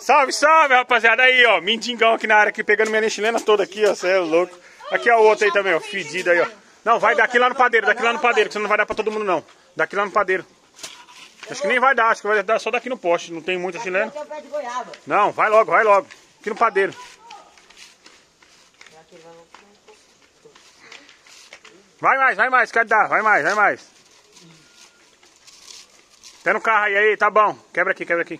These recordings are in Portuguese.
Salve, salve, rapaziada. Aí, ó, mendigão aqui na área, aqui, pegando minha chilena toda aqui, ó. Você é louco. Aqui é o outro aí também, ó, fedido aí, ó. Não, vai daqui lá no padeiro, que você não vai dar pra todo mundo, não. Daqui lá no padeiro. Acho que nem vai dar, acho que vai dar só daqui no poste. Não tem muita chilena. Não, vai logo, vai logo. Aqui no padeiro. Vai mais, quer dar, vai mais. Tá no carro aí, tá bom. Quebra aqui.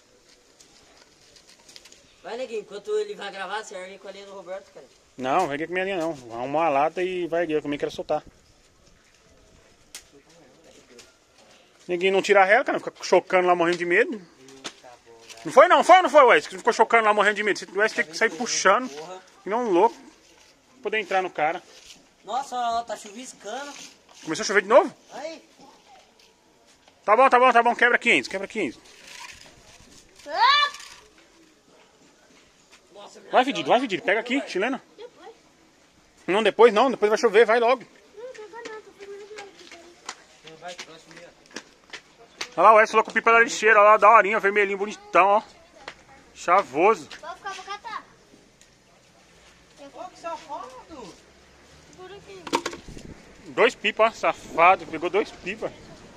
Vai, neguinho, enquanto ele vai gravar, você ergue com a linha do Roberto, cara. Não, vai aqui com minha linha não. Arruma uma lata e vai aqui, eu também quero soltar. Ninguém não tira a régua, cara, fica chocando lá morrendo de medo. Não foi, Wes? Que ficou chocando lá morrendo de medo. Se tivesse tem que sair puxando, que não um louco, pra poder entrar no cara. Nossa, ó, tá chuviscando. Começou a chover de novo? Aí. Tá bom, quebra 15. Nossa, Vai, Fedido, pega aqui, chilena. Depois não, depois vai chover, vai logo. Olha lá, o Edson falou com o pipa da lixeira, olha lá, daorinha, vermelhinho, bonitão, ó. Chavoso. Vou catar. Ó, que safado. Por aqui. 2 pipas, ó, safado, pegou 2 pipas.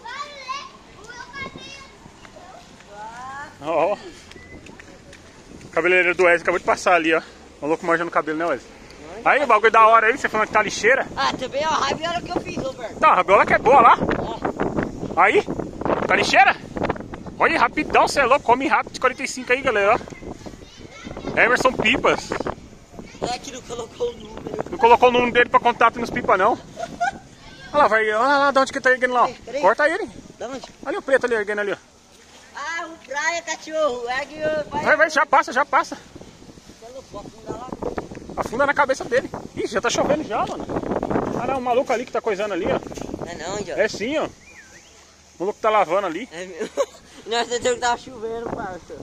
Ó. O cabeleireiro do Wesley acabou de passar ali, ó. O louco manjando o cabelo, né, Wesley? Aí, o bagulho da hora aí, você falando que tá lixeira. Ah, também, ó, a rabiola que eu fiz, Roberto. Tá, a rabiola que é boa lá. Aí, tá lixeira? Olha, rapidão, você é louco, come rápido de 45 aí, galera, ó. Emerson Pipas. É que não colocou o número. Não colocou o número dele pra contato nos pipas, não. Olha lá, de onde que tá erguendo lá, ó. Peraí. Corta ele. Da onde? Olha o preto ali, erguendo ali, ó. Ah, o praia, cachorro. Ergue o... Vai, já passa. Colocou, afunda lá. Afunda na cabeça dele. Ih, já tá chovendo já, mano. Caramba, o maluco ali que tá coisando ali, ó. Não é não, John. É sim, ó. O maluco tá lavando ali. É meu. Nós entendemos que tava chovendo, parça.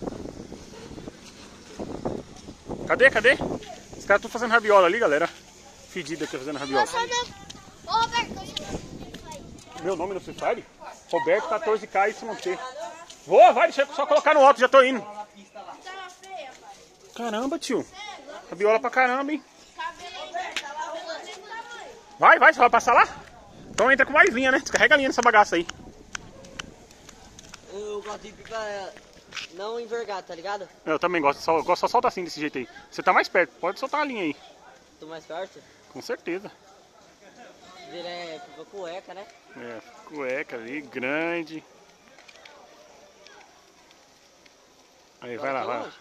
Cadê? Os caras estão fazendo rabiola ali, galera. Fedido aqui fazendo rabiola. Ô, Roberto, Meu nome no Free Fire? Roberto 14K e se manter. Vai, deixa eu só colocar no alto, já tô indo. Caramba, tio. Rabiola pra caramba, hein? Vai, você vai passar lá? Então entra com mais linha, né? Descarrega a linha nessa bagaça aí. Eu gosto de pipa não envergado, tá ligado? Eu também gosto só soltar assim, desse jeito aí. Você tá mais perto, pode soltar a linha aí. Tô mais perto. Com certeza. Ele é pipa cueca, né? É, cueca ali, grande. Aí, vai lá.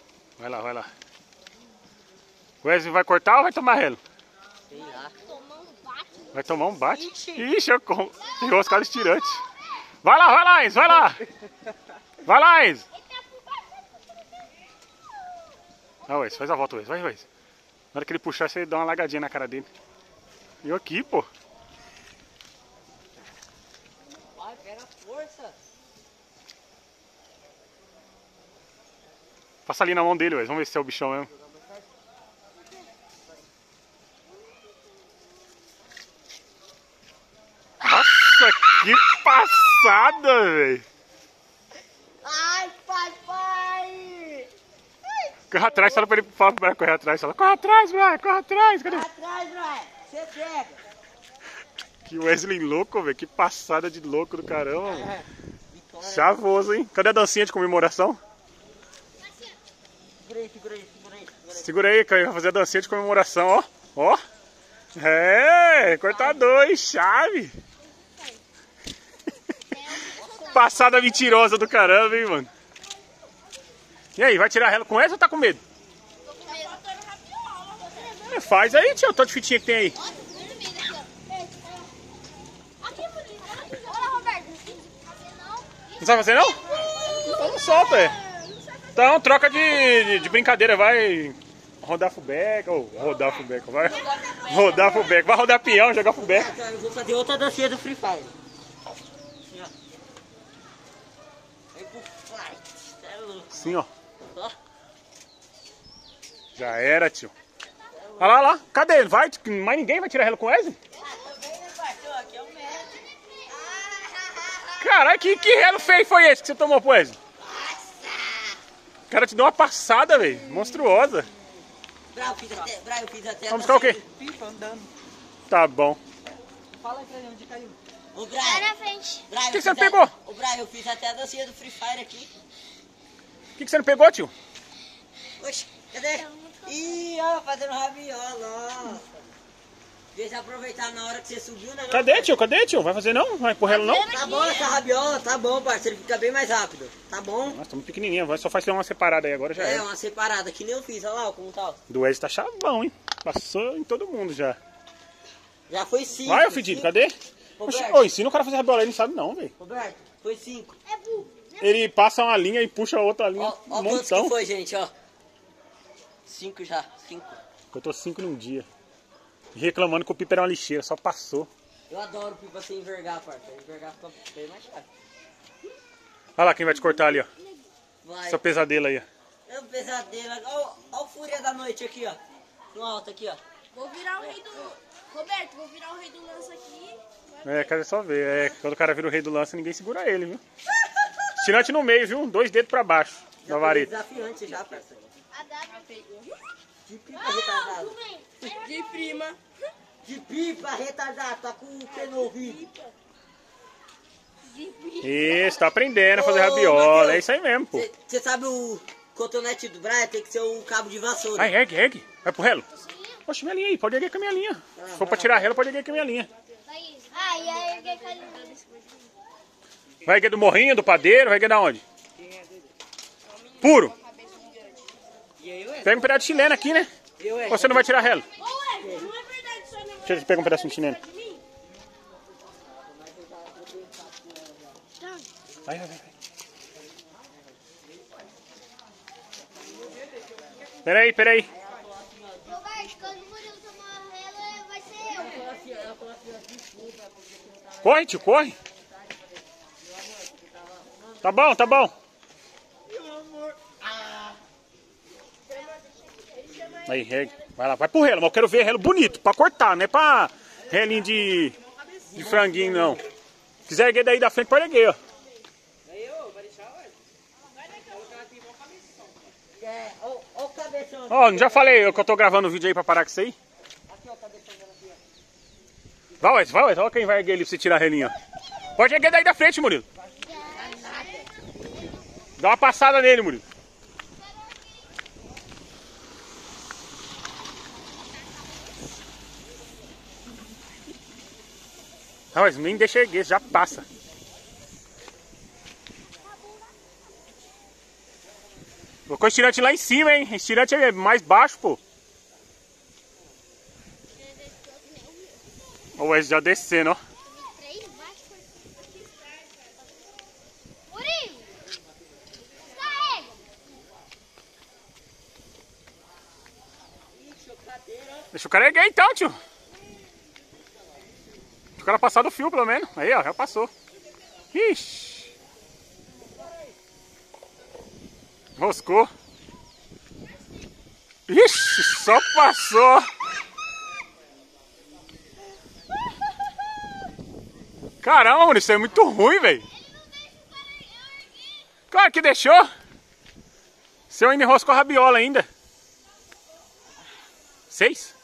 O Wesley vai cortar ou vai tomar relo? Sei lá. Vai tomar um bate? Ixi. Ixi, pegou os caras estirantes. Vai lá, Enzo, vai lá. Vai lá, Enzo. Vai, Wesley, faz a volta, Wesley, vai. Na hora que ele puxar, você dá uma lagadinha na cara dele. E eu aqui, pô. Vai, pega a força. Passa ali na mão dele, Wesley, vamos ver se é o bichão mesmo. Nossa, que passada, velho. Ai, pai. Corre atrás, fala pra ele correr atrás. Corre atrás, Brian, corre atrás. Cadê? Atrás, Brian. Você pega. Que Wesley louco, velho. Que passada de louco do caramba. Chavoso, hein? Cadê a dancinha de comemoração? Segura aí. Segura aí, Caio. Vai fazer a dancinha de comemoração, ó. É, cortador, hein? Chave. Passada mentirosa do caramba, hein, mano. E aí, vai tirar ela com essa ou tá com medo? tô com medo. Eu tô no rabiola. Faz aí, tio. Tanto de fitinha que tem aí. Aqui, bonito. Olha, Roberto. Não sabe fazer, não? Então não solta, Então troca de brincadeira, vai rodar fubeca, vai rodar peão, jogar fubeca. Eu vou fazer outra dancinha do Free Fire. Assim, ó. Vem pro flight. É louco. Sim, ó. Ó. Já era, tio. Olha lá. Cadê ele? Vai, mais ninguém vai tirar ela com Wesley? Aqui é o médico. Caralho, que relo feio foi esse que você tomou pro Wesley? cara te deu uma passada, velho. Monstruosa. Bra, eu fiz até... Vamos buscar o quê? Pipa andando. Tá bom. Fala aí pra ele onde caiu. Ô, Bra, Lá na frente. Bra, O que você pegou? Ô, Bra, eu fiz até a dancinha do Free Fire aqui. O que você não pegou, tio? Oxe, cadê? Ih, ó, fazendo rabiola, nossa. Deixa eu aproveitar na hora que você subiu, né? Cadê, tio? Cadê, tio? Vai fazer não? Vai empurrar ela não? Tá bom essa rabiola, tá bom, parceiro. Fica bem mais rápido. Tá bom? Nossa, tá muito pequenininha. Só faz uma separada aí agora já É, é. uma separada, que nem eu fiz. Olha lá ó, como tá. Ó. Do Wesley tá chavão, hein? Passou em todo mundo já. Já foi 5. Vai, ô fedido, cadê? Oxi, Roberto. ô, ensina o cara a fazer rabiola aí, não sabe não, velho. Roberto, foi 5. É burro. Ele passa uma linha e puxa a outra linha. Ó, Um ó quantos que montão. foi, gente, ó. 5 já, 5. Eu tô 5 num dia. Reclamando que o pipa era uma lixeira, só passou. Eu adoro pipa sem envergar, parceiro. Envergar fica bem mais chato. Olha lá quem vai te cortar ali, ó. Vai. Seu pesadelo aí, ó. É um pesadelo. Ó o Fúria da Noite aqui, ó. No alto aqui, ó. Vou virar o rei do... Roberto, vou virar o rei do lança aqui. É, quer só ver. É, quando o cara vira o rei do lance, ninguém segura ele, viu? Tirante no meio, viu? 2 dedos pra baixo da vareta. Desafiante já, parceiro. A W pegou. De pipa retardado. De prima. De pipa retardado. Tá com o pé no ouvido. Isso, tá aprendendo a fazer Ô, rabiola. Matheus, É isso aí mesmo, pô. Você sabe o cotonete do Brian? Tem que ser o cabo de vassoura. Vai, ergue. Vai pro relo. Oxe, minha linha aí. Pode erguer com a minha linha. Se for pra tirar relo, pode erguer com a minha linha. Ah, e aí eu falei. Vai erguer do morrinho, do padeiro, vai erguer da onde? Puro. Pega um pedaço de chileno aqui, né? Ou você não vai tirar relo? Ô, ué, não é verdade só não. Deixa eu pegar um pedacinho de chileno. Vai. Peraí. Roberto, quando o Murilo tomar relo, vai ser eu. Corre, tio, corre. Tá bom. Aí, regue. Vai lá, vai pro relo, mas eu quero ver relo bonito, pra cortar, não é pra relinho de franguinho, não. Se quiser erguer daí da frente, pode erguer, ó. Ó o cabeção. Ó, não já falei que eu tô gravando o vídeo aí pra parar com isso aí? Aqui, ó, o cabeção dela aqui, ó. Vai, olha quem vai erguer ali pra você tirar relinho, ó. Pode erguer daí da frente, Murilo. Dá uma passada nele, Murilo. Não, mas nem deixa erguer, já passa. Colocou o estirante lá em cima, hein? O estirante é mais baixo, pô. Ó, o Wes já descendo, ó. Murilo! Carrega! Deixa o cara erguer então, tio. Deixa o cara passar do fio, pelo menos. Aí, ó, já passou. Ixi. Roscou. Ixi, só passou. Caramba, mano, isso é muito ruim, velho. Claro que deixou. Seu ainda enroscou a rabiola ainda. 6?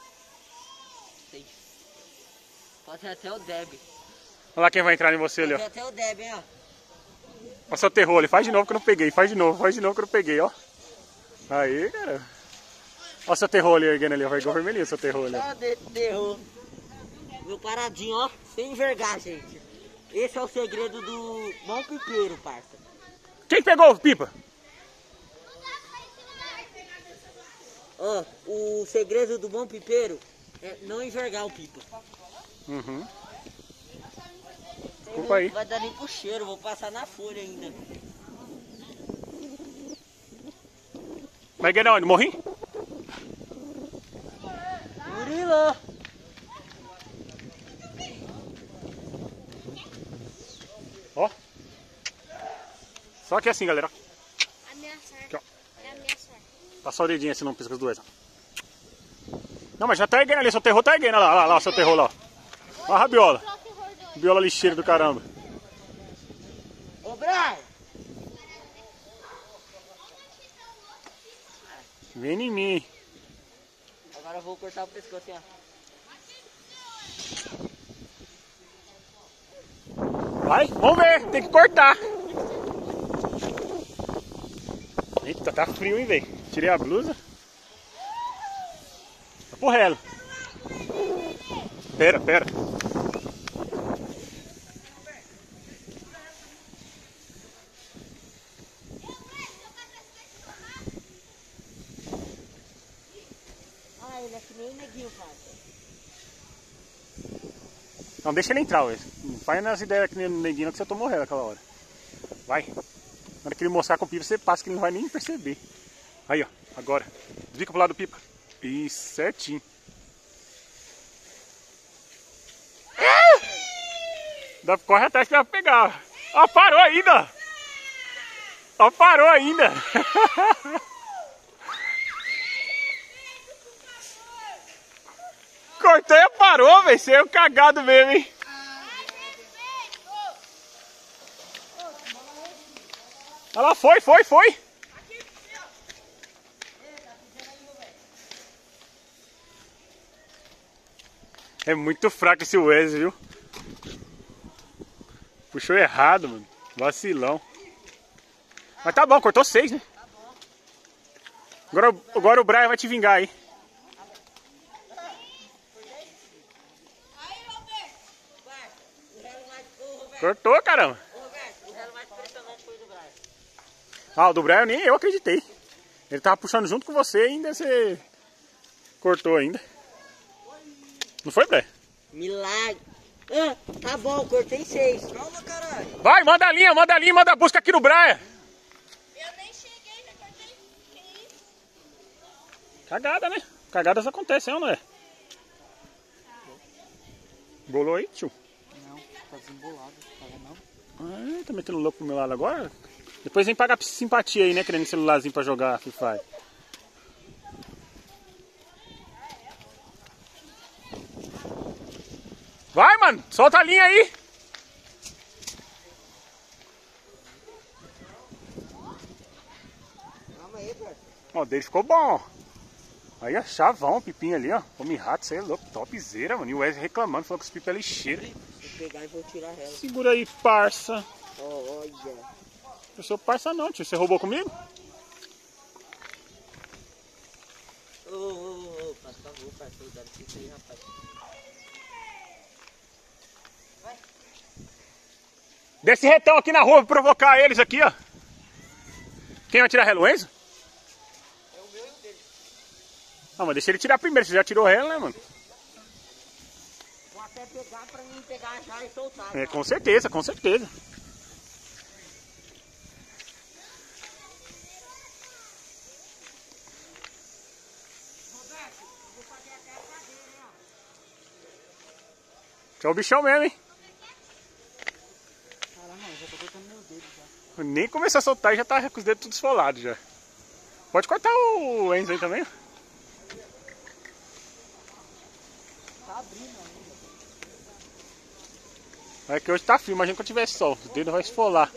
Pode ser até o Deb. Olha lá quem vai entrar em você ali, ó. Pode ser até o Deb, hein, ó. Olha o seu terror ali. Faz de novo que eu não peguei. Faz de novo que eu não peguei, ó. Aí, cara. Olha o seu terror ali erguendo ali, ó. Vai igual vermelhinho o seu terror ali. Ó, derrou. Meu paradinho, ó. Sem envergar, gente. Esse é o segredo do bom pipeiro, parça. Quem pegou, Pipa? Ó, o segredo do bom pipeiro é não envergar o pipa. Uhum. Desculpa aí. Não vai dar nem pro cheiro, vou passar na folha ainda. Vai ganhar onde? Morri? Murilo! Ó. Só que assim, galera. Ameaçar. Aqui, ó. É ameaçar. Passa o dedinho assim, não pisca os dois, ó. Não, mas já tá erguendo ali, seu terror tá erguendo. Olha lá, seu terror lá, ó. Olha a rabiola. Rabiola lixeira do caramba. Ô, Brian! Vem em mim. Agora eu vou cortar o pescoço assim, ó. Vai, vamos ver, tem que cortar. Eita, tá frio, hein, velho. Tirei a blusa. Tá por ela. Pera. Ah, ele é que nem o neguinho faz. Não, deixa ele entrar, ué. Não faz nas ideias que nem no neguinho que você tomou ela aquela hora. Vai. Na hora que ele mostrar com o pipa, você passa que ele não vai nem perceber. Aí, ó. Agora. Desvica pro lado do pipa. Isso, certinho. Corre atrás que vai pegar. Ó, parou ainda. Ó, parou ainda. Cortou e parou, velho. Você é um cagado mesmo, hein? Olha lá, foi. É muito fraco esse Wesley, viu? Puxou errado, mano. Vacilão. Mas tá bom, cortou 6, né? Agora o Brian vai te vingar aí. Cortou, caramba. O relo mais impressionante foi o do Brian. Ah, o do Brian nem eu acreditei. Ele tava puxando junto com você e ainda você cortou ainda. Não foi, Brian? Milagre. Ah, tá bom, cortei 6. Calma, caralho. Vai, manda a linha, manda a busca aqui no Brian. Eu nem cheguei, já cortei. Que isso? Cagada, né? Cagadas acontecem, não é? Bolou aí, tio? Não, tá desembolado. Não. Ah, tá metendo louco pro meu lado agora? Depois vem pagar simpatia aí, né? Querendo celularzinho pra jogar Free Fire. Vai, mano! Solta a linha aí! Calma aí, Brian. Ó, o dele ficou bom, ó. Aí, ó, chavão, pipinho ali, ó. Come rato, isso aí é louco, topzera, mano. E o Wesley reclamando, falou que os pipos é lixeira. Vou pegar e vou tirar ela. Segura aí, parça. Olha. Eu sou parça não, tio. Você roubou comigo? Ô, por favor, parceiro, dá licença aí, rapaz. Desce retão aqui na rua pra provocar eles aqui, ó. Quem vai tirar relo, Enzo? É o meu e o dele. Ah, mas deixa ele tirar primeiro, você já tirou relo, né, mano? Vou até pegar pra mim pegar já e soltar. É, com certeza, com certeza. Roberto, eu vou fazer até a cadeira, hein, ó. Que é o bichão mesmo, hein? Caramba, já tô cortando meu dedo já. Nem começou a soltar e já tá com os dedos tudo esfolados já. Pode cortar o Enzo aí também, ó. Tá abrindo ainda. É que hoje tá frio, imagina quando tiver sol. Os dedos vai esfolar.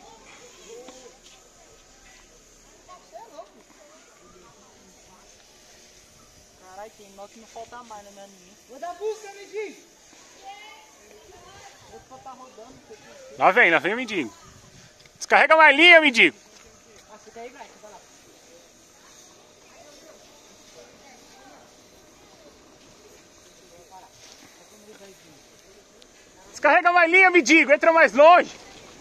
Caralho, tem nó que não falta mais na minha linha. Vou dar busca, Medinho. Eu só tá rodando, não sei o que. Lá vem o mendigo. Descarrega mais linha, mendigo. Ah, fica aí, vai lá. Descarrega mais linha, mendigo. Entra mais longe.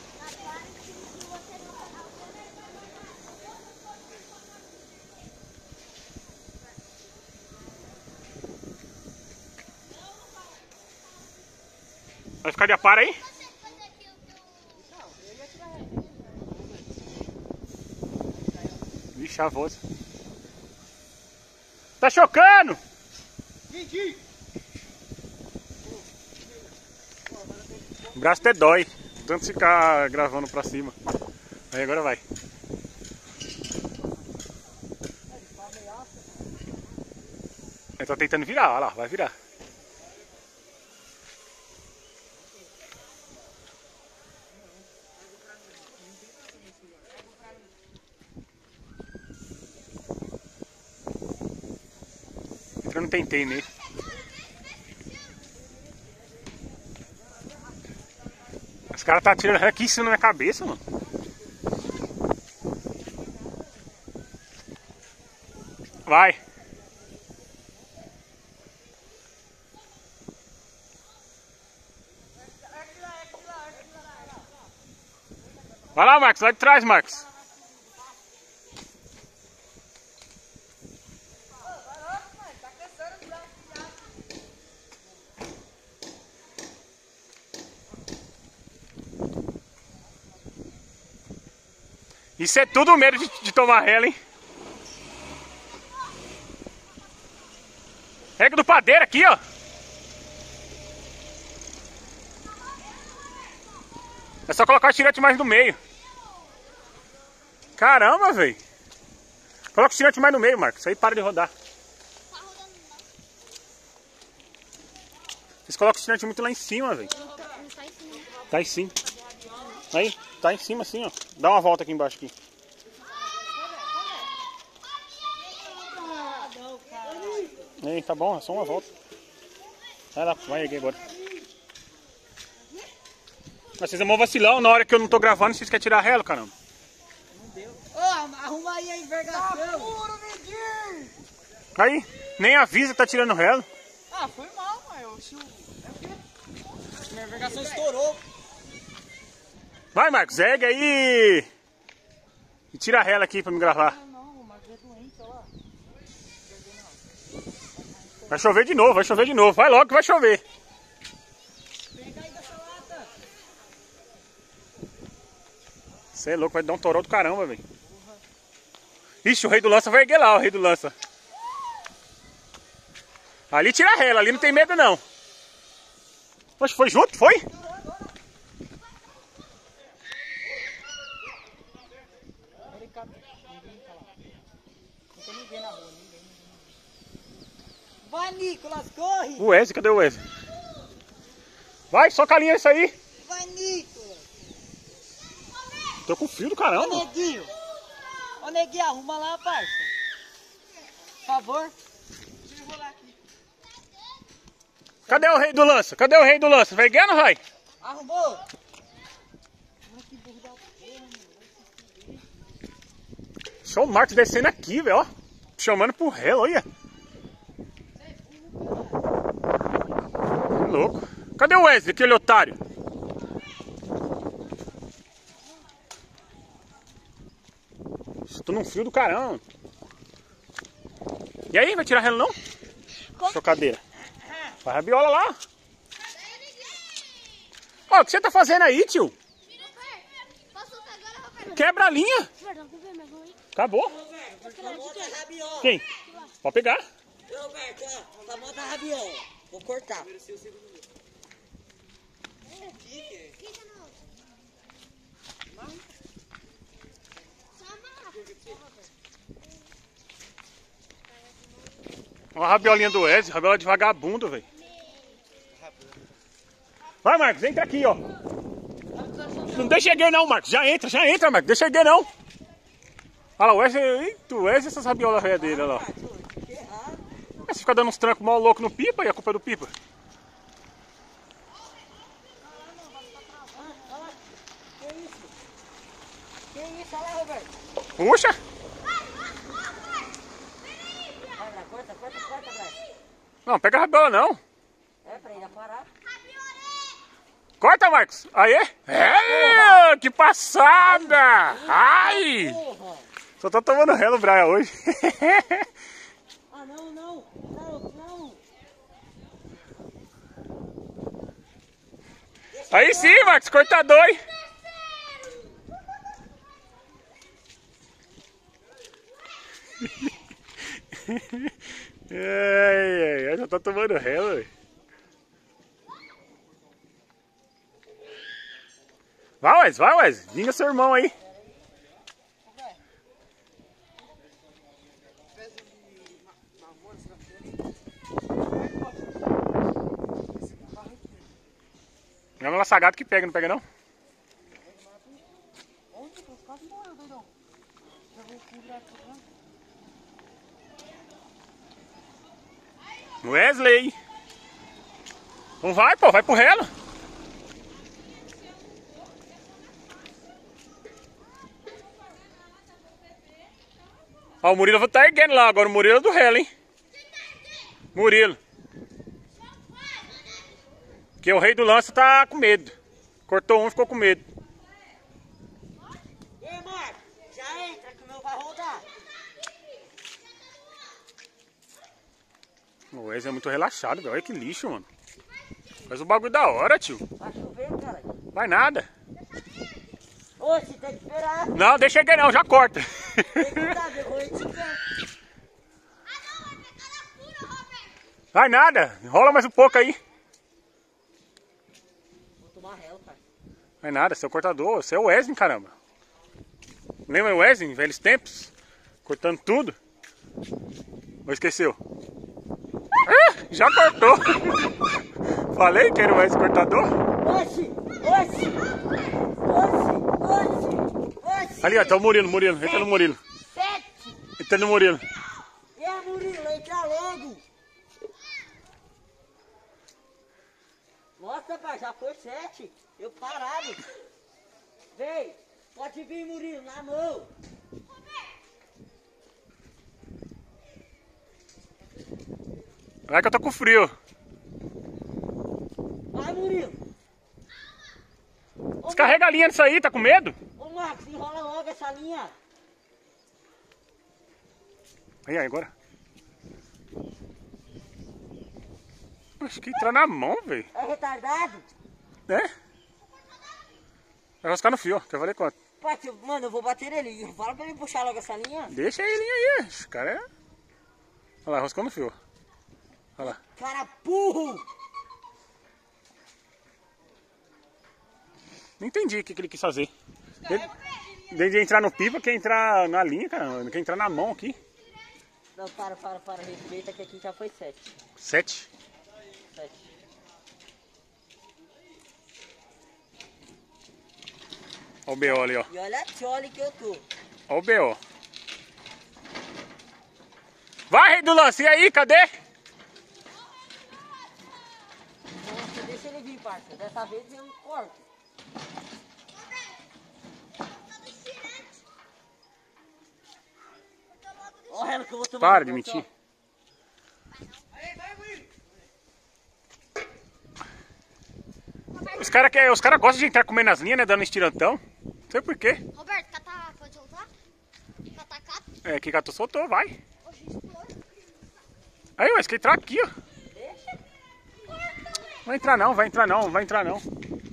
Vai ficar de apara aí? Vixe, a voz. Tá chocando! O braço até dói. Tanto ficar gravando pra cima. Aí agora vai. Eu tô tentando virar, olha lá, vai virar. eu não tentei nele. Os caras tá tirando aqui em cima na minha cabeça, mano. Vai. Vai lá, Marcos, lá de trás, Marcos. Isso é tudo medo de tomar rela, hein? Rega do padeiro aqui, ó. É só colocar o tirante mais no meio. Caramba, velho. Coloca o tirante mais no meio, Marcos. Isso aí para de rodar. Tá rodando não. Vocês colocam o tirante muito lá em cima, velho. Não tá em cima. Tá em cima. Aí, tá em cima assim, ó. Dá uma volta aqui embaixo aqui. Aí, tá bom, é só uma volta. Vai lá, vai erguer agora. Mas vocês vão vacilão na hora que eu não tô gravando, vocês querem tirar relo, caramba. Não deu. Ô, arruma aí a envergação. Aí, nem avisa que tá tirando relo. Ah, foi mal, mas eu... Minha envergação estourou. Vai, Marcos, ergue aí. E tira a rela aqui pra me gravar. Não, mas é doente, olha lá. Vai chover de novo, vai chover de novo. Vai logo que vai chover. Pega aí dessa lata. Você é louco, vai dar um toró do caramba, velho. Ixi, o rei do lança vai erguer lá, o rei do lança. Ali tira a rela, ali não tem medo não. Poxa, foi junto? Foi? Vai, Nicolas, corre. O Wesley, cadê o Wesley? Vai, só calinha isso aí. Vai, Nicolas. Tô com frio do Ô, caramba. Neguinho. Ô, Neguinho, arruma lá, parça. Por favor. Deixa eu enrolar aqui. Cadê o rei do lança? Cadê o rei do lança? Vai erguer ou não vai? Arrumou? Só o Marcos descendo aqui, velho, ó. Chamando pro relo, olha. Que louco. Cadê o Wesley, aquele otário? Tô num frio do caramba. E aí, vai tirar relo não? Chocadeira. Faz a rabiola lá. Ó, o que você tá fazendo aí, tio? Quebra a linha. Acabou. Quem? Pode pegar. Ô, Roberto, ó. Tá bota a rabiola. Vou cortar. Uma rabiolinha do Wesley, rabiola de vagabundo, velho. Vai, Marcos, entra aqui, ó. Não deixa erguer não, Marcos. Já entra, Marcos. Deixa erguer não. Olha lá, o Wesley, essas rabiolas velhas dele, olha lá. Você fica dando uns trancos mal louco no pipa e a culpa é do pipa. Que isso? Olha lá, Roberto. Puxa. Vai, corta, Brás. Não, pega a rabiola não. É, pra ele parar. Corta, Marcos. Aê. É, que passada. Ai. Só tô tomando relo, Brian, hoje. Ah, não. Aí sim, Marcos, cortador, hein? Ai, já tá tomando relo, velho. Vai, Wesley. Vinga seu irmão aí. É uma laçagada que pega, não pega não? Wesley. Então vai, pô, vai pro relo. Ó, o Murilo tá erguendo lá agora, o Murilo é do relo, hein? Murilo. Porque o rei do lance tá com medo. Cortou um e ficou com medo. E aí, Marcos? Já entra que o meu vai rodar. O Wesley é muito relaxado, velho. Olha que lixo, mano. Faz o bagulho da hora, tio. Vai chover, cara. Vai nada. Ô, você tem que esperar. Não, deixa ele não, já corta. Tem que cuidar, eu vou te dar. Vai nada. Enrola mais um pouco aí. Vou tomar réu, cara. Vai nada, você é o cortador. Você é o Wesley, caramba. Lembra o Wesley em velhos tempos? Cortando tudo. Ou esqueceu? Ah, já cortou. Falei que era o Wesley cortador. Oxi! Oxi! Oxi! Oxi! Oxi! Ali, ó, tá o Murilo. Entra no Murilo. 7! Entra no Murilo. E a Murilo, entra logo! Nossa, pai, já foi 7. Eu parado. Vem, pode vir, Murilo, na mão. Vai que eu tô com frio. Vai, Murilo. Descarrega a linha nisso aí, tá com medo? Ô, Marcos, enrola logo essa linha. Aí, agora. Acho que entrar na mão, velho. É retardado? É? Vai roscar no fio, ó. Que eu falei quanto. Pai, mano, eu vou bater nele. Fala pra ele puxar logo essa linha. Deixa ele aí. Esse cara é... Olha lá, roscou no fio. Olha lá. Cara burro! Não entendi o que ele quis fazer. Ele de entrar no pipa, quer entrar na linha, cara. Quer entrar na mão aqui. Não, para. Respeita que aqui já foi 7. 7. 7. Olha o B.O. ali, ó. E olha a tchole que eu tô. Olha o B.O. Vai, rei do lance. E aí, cadê? Nossa, deixa ele vir, parça. Dessa vez eu corto. Olha que eu vou tomar. Para de mentir. Os caras gostam de entrar comendo as linhas, né? Dando estirantão. Não sei porquê. Roberto, catar, pode soltar? Catar, cata? É, que gato soltou, vai. Aí, mas quer entrar aqui, ó. Vai entrar não, vai entrar não, vai entrar não.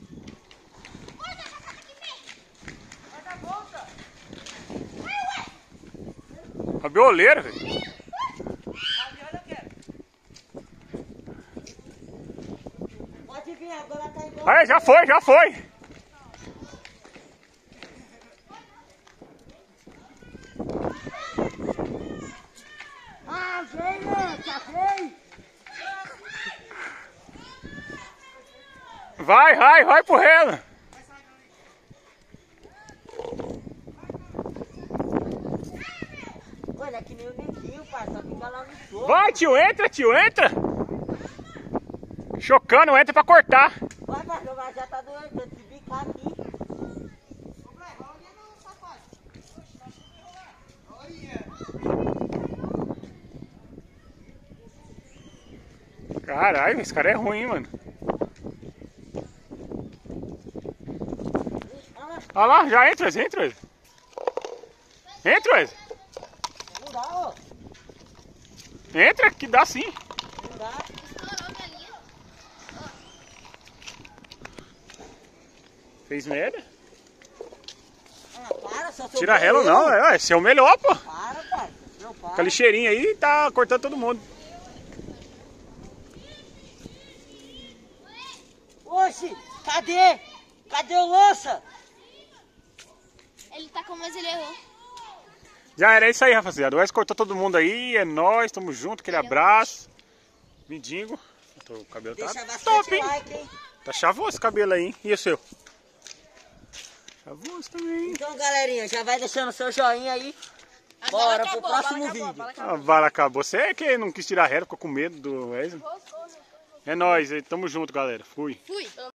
A bioleira, velho. Pode vir, agora tá igual. Aí, já foi, já foi. Ah, veio, já veio. Vai pro relo. Olha, é que nem o neguinho, pai, só fica lá no topo. Vai, tio, entra, entra. Chocando, entra pra cortar. Vai, pai, mas já tá doendo, tem que bicar aqui. Caralho, esse cara é ruim, hein, mano. Olha lá, já entra, entra. Entra, Não dá, ó. entra que dá sim. Não dá. Estourou minha linha. Fez merda. Ah, para, só sou Tira relo não, esse é o melhor, pô. Para, pai. Não, para. Com a lixeirinha aí tá cortando todo mundo. Oxi, cadê? Cadê o lança? Ele tacou, mas ele errou. Já era isso aí, rapaziada. O Wes cortou todo mundo aí, é nóis, tamo junto, aquele abraço. Mindingo. O cabelo tá Deixa bastante top, hein? like, hein? Tá chavoso esse cabelo aí, hein? E o seu? Chavoso também. Então, galerinha, já vai deixando seu joinha aí. Bora pro próximo vídeo. A bala acabou. Você é que não quis tirar a reta, ficou com medo do Wesley. É nóis, tamo junto, galera. Fui.